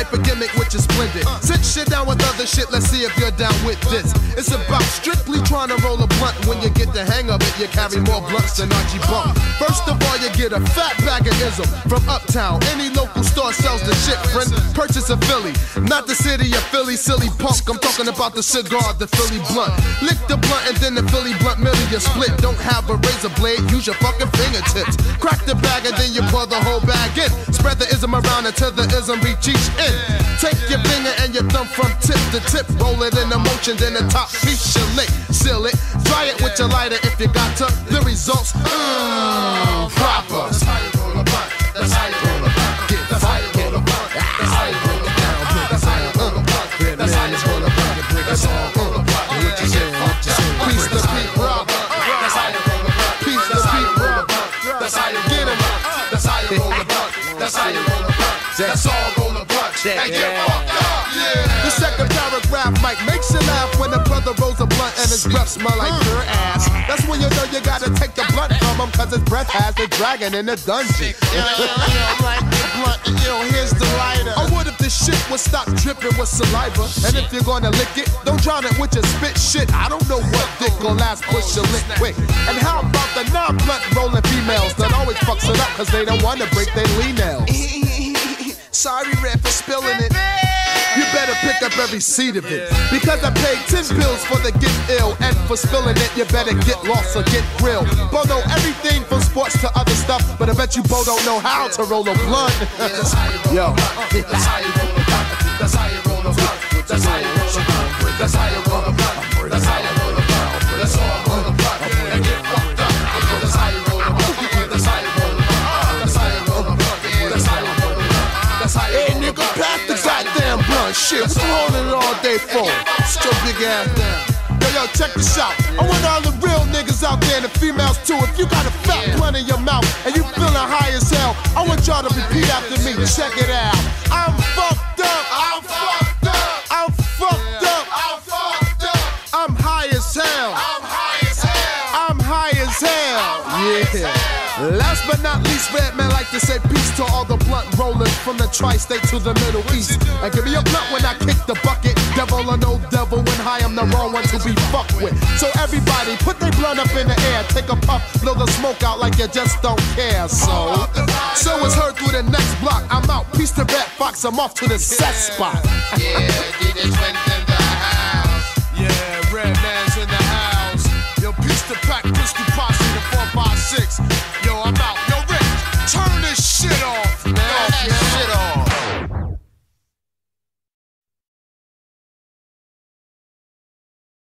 type of gimmick which is splendid. Sit shit down with other shit, let's see if you're down with this. It's about strictly trying to roll a blunt. When you get the hang of it, you carry more blunts than Archie Bump. First of all, you get a fat bag of ism from Uptown. Any local store sells the shit, friend. Purchase a Philly, not the city of Philly, silly punk. I'm talking about the cigar, the Philly blunt. Lick the blunt and then the Philly blunt millie you split. Don't have a razor blade, use your fucking fingertips. Crack the bag and then you pour the whole bag in. Spread the ism around until the ism reach each end. Take your finger and your thumb from tip to tip. Roll it in the motion, then the top piece you lick. Seal it, dry it with your lighter if you got to. The results, proper. That's how you roll a blunt. That's how you roll a blunt. That's how you roll a blunt. That's how you roll a blunt. That's how you roll a blunt. That's how you roll a blunt. That's how you roll a blunt. Peace to Pete Robber. That's how you roll a blunt. Peace to Pete Robber. That's how you get him up. That's how you roll a blunt. That's how you roll a blunt. That's all roll a blunt. And get fucked up. The second paragraph might makes you laugh when a brother rolls a blunt and his breath smell like your ass. That's when you know you gotta take the blunt from him, cause his breath has the dragon in the dungeon. Like the blunt, here's the lighter. Or what if the shit would stop dripping with saliva? And if you're gonna lick it, don't drown it with your spit shit. I don't know what dick gon' last, push your lick quick. And how about the non-blunt rolling females that always fucks it up cause they don't wanna break their lean nails? Sorry, Red, for spilling it. You better pick up every seed of it. Because I paid 10 pills for the get ill. And for spilling it, you better get lost or get grilled. Bo know everything from sports to other stuff. But I bet you Bo don't know how to roll a blunt. Yo. That's how you roll a blunt. That's how you roll a blunt. That's how you roll a blunt. That's how you roll a blunt. That's how you roll a blunt. That's all roll a blunt. And get fucked up. That's how you roll a blunt. That's how you roll a blunt. That's how you roll a blunt. That's how you roll a blunt. That's how you roll a blunt. Hey, nigga, pass the goddamn blunt. Shit, what you holding it all day for? Sit your big ass down. Yo, check this out. I want all the real niggas out there and the females too. If you got a fat blunt in your mouth and you feeling high as hell, I want y'all to repeat after me. Check it out. I'm fucked up. I'm fucked up. I'm fucked up. I'm fucked up. I'm high as hell. I'm high as hell. I'm high as hell. Yeah. Last but not least, Redman like to say peace to all the blunt rollers from the tri-state to the Middle East. And give me a blunt when I kick the bucket. Devil or no devil, when high I'm the wrong one to be fucked with. So everybody, put their blunt up in the air. Take a puff, blow the smoke out like you just don't care. So it's heard through the next block. I'm out, peace to Red Fox, I'm off to the set spot. Yeah, DJ Twins in the house. Yeah, Redman.